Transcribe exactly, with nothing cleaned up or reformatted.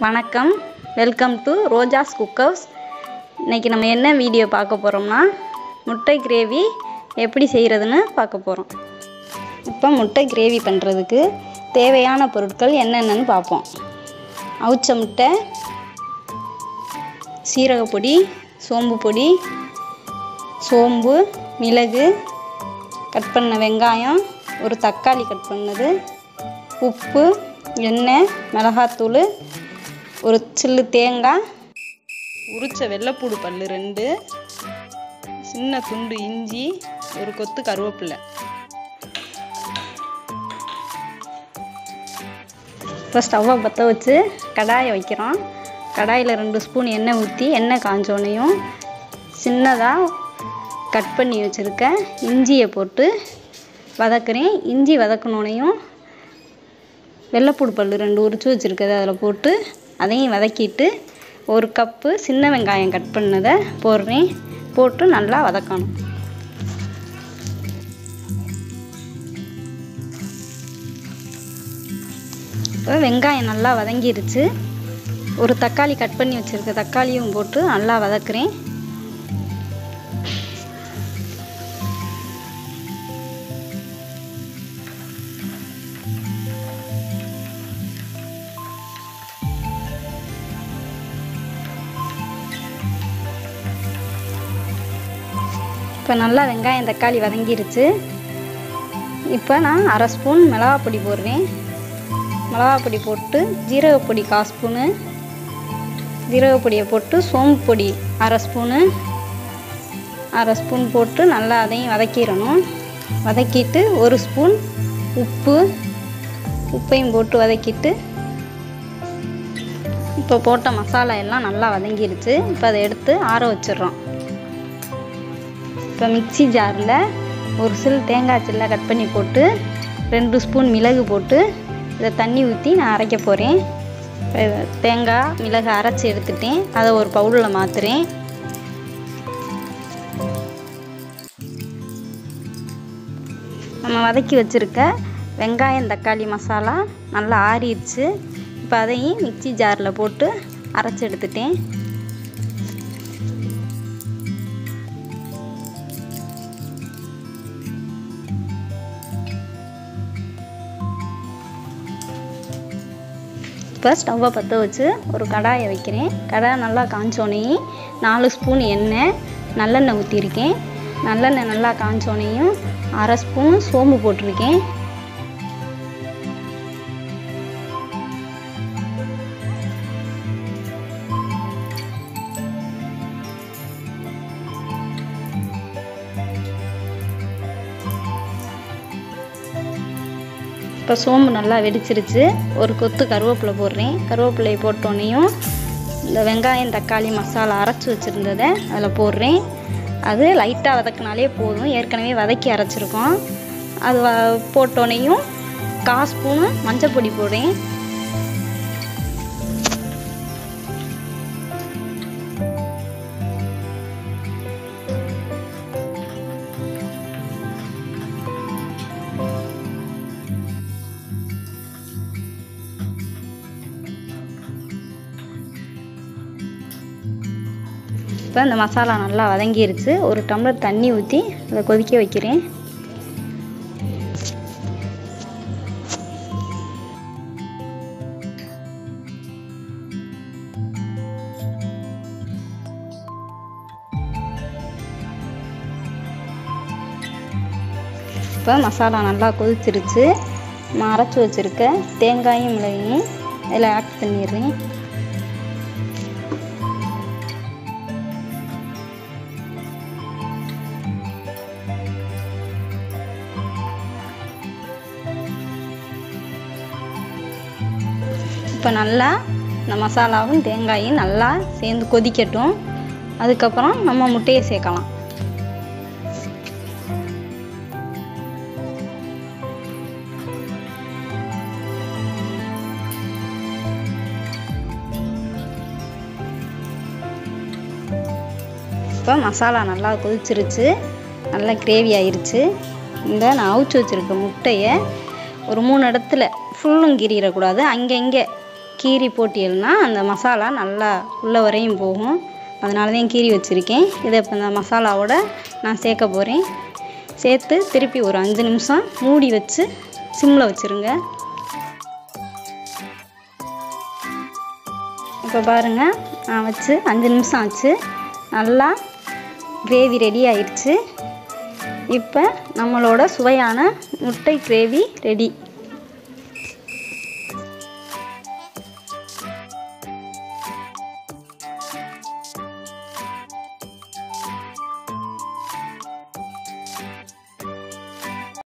வணக்கம், welcome to Roja's cook house. இன்றைக்கி நம்ம என்ன வீடியோ பார்க்க போகிறோம்னா முட்டை கிரேவி எப்படி செய்கிறதுன்னு பார்க்க போகிறோம். இப்போ முட்டை கிரேவி பண்ணுறதுக்கு தேவையான பொருட்கள் என்னென்னு பார்ப்போம். அவிச்ச முட்டை, சீரகப்பொடி, சோம்பு பொடி, சோம்பு, மிளகு, கட் பண்ண வெங்காயம், ஒரு தக்காளி கட் பண்ணது, உப்பு, எண்ணெய், மிளகாத்தூள், ஒரு சில்லு தேங்காய், உரிச்ச வெள்ளைப்பூடு பல் ரெண்டு, சின்ன துண்டு இஞ்சி, ஒரு கொத்து கருவேப்பிலை. இப்போ ஸ்டவ்வை பற்ற வச்சு கடாயை வைக்கிறோம். கடாயில் ரெண்டு ஸ்பூன் எண்ணெய் ஊற்றி எண்ணெய் காஞ்சோனையும் சின்னதாக கட் பண்ணி வச்சுருக்க இஞ்சியை போட்டு வதக்குறேன். இஞ்சி வதக்கினோனையும் வெள்ளைப்பூடு பல் ரெண்டு உரிச்சு வச்சுருக்கதை அதில் போட்டு அதையும் வதக்கிட்டு ஒரு கப்பு சின்ன வெங்காயம் கட் பண்ணதை போடுறேன். போட்டு நல்லா வதக்கணும். இப்போ வெங்காயம் நல்லா வதங்கிருச்சு. ஒரு தக்காளி கட் பண்ணி வச்சுருக்க தக்காளியும் போட்டு நல்லா வதக்குறேன். இப்போ நல்லா வெங்காயம் தக்காளி வதங்கிருச்சு. இப்போ நான் அரை ஸ்பூன் மிளகாப்பொடி போடுறேன். மிளகாப்பொடி போட்டு ஜீரகப்பொடி கால் ஸ்பூனு, ஜீரகப்பொடியை போட்டு சோம்பு பொடி அரை ஸ்பூனு அரை ஸ்பூன் போட்டு நல்லா அதையும் வதக்கிடணும். வதக்கிட்டு ஒரு ஸ்பூன் உப்பு உப்பையும் போட்டு வதக்கிட்டு இப்போ போட்ட மசாலா எல்லாம் நல்லா வதங்கிருச்சு. இப்போ அதை எடுத்து ஆற வச்சிடுறோம். இப்போ மிக்சி ஜாரில் ஒரு சில் தேங்காய் சில்லை கட் பண்ணி போட்டு ரெண்டு ஸ்பூன் மிளகு போட்டு இதை தண்ணி ஊற்றி நான் அரைக்க போகிறேன். தேங்காய் மிளகு அரைச்சி எடுத்துட்டேன். அதை ஒரு பவுலில் மாற்றுறேன். நம்ம வதக்கி வச்சுருக்க வெங்காயம் தக்காளி மசாலா நல்லா ஆறிடுச்சு. இப்போ அதையும் மிக்சி ஜாரில் போட்டு அரைச்சி எடுத்துட்டேன். இப்போ ஸ்டவ்வை பற்ற வச்சு ஒரு கடாயை வைக்கிறேன். கடாய் நல்லா காஞ்சோனையும் நாலு ஸ்பூன் எண்ணெய் நல்லெண்ணெய் ஊற்றிருக்கேன். நல்லெண்ணெய் நல்லா காஞ்சோனையும் அரை ஸ்பூன் சோம்பு போட்டிருக்கேன். இப்போ சோம்பு நல்லா வெடிச்சிருச்சு. ஒரு கொத்து கருவேப்பிலை போடுறேன். கருவேப்பிலையை போட்டோன்னையும் இந்த வெங்காயம் தக்காளி மசாலா அரைச்சி வச்சுருந்ததை அதில் போடுறேன். அது லைட்டாக வதக்கினாலே போதும், ஏற்கனவே வதக்கி அரைச்சிருக்கோம். அது வ போட்டோன்னையும் கால் ஸ்பூனு மஞ்சள் பொடி போடுறேன். இப்போ இந்த மசாலா நல்லா வதங்கிருச்சு. ஒரு டம்ளர் தண்ணி ஊற்றி அதை கொதிக்க வைக்கிறேன். இப்போ மசாலா நல்லா கொதிச்சிருச்சு. நான் அரைச்சி வச்சுருக்க தேங்காயும் மிளகையும் இதில் ஆட் பண்ணிடுறேன். இப்போ நல்லா இந்த மசாலாவும் தேங்காயும் நல்லா சேர்ந்து கொதிக்கட்டும். அதுக்கப்புறம் நம்ம முட்டையை சேர்க்கலாம். இப்போ மசாலா நல்லா கொதிச்சிருச்சு, நல்லா கிரேவி ஆயிடுச்சு. இந்த நான் அவிச்சு வச்சுருக்க முட்டையை ஒரு மூணு இடத்துல ஃபுல்லும் கிரியிடக்கூடாது, அங்கங்கே கீரி போட்டியல்னா அந்த மசாலா நல்லா உள்ள வரையும் போகும். அதனால தான் கீரி வச்சுருக்கேன். இதை இப்போ இந்த மசாலாவோட நான் சேர்க்க போகிறேன். சேர்த்து திருப்பி ஒரு அஞ்சு நிமிஷம் மூடி வச்சு சிம்மில் வச்சுருங்க. இப்போ பாருங்கள், நான் வச்சு அஞ்சு நிமிஷம் ஆச்சு. நல்லா கிரேவி ரெடி ஆயிடுச்சு. இப்போ நம்மளோட சுவையான முட்டை கிரேவி ரெடி.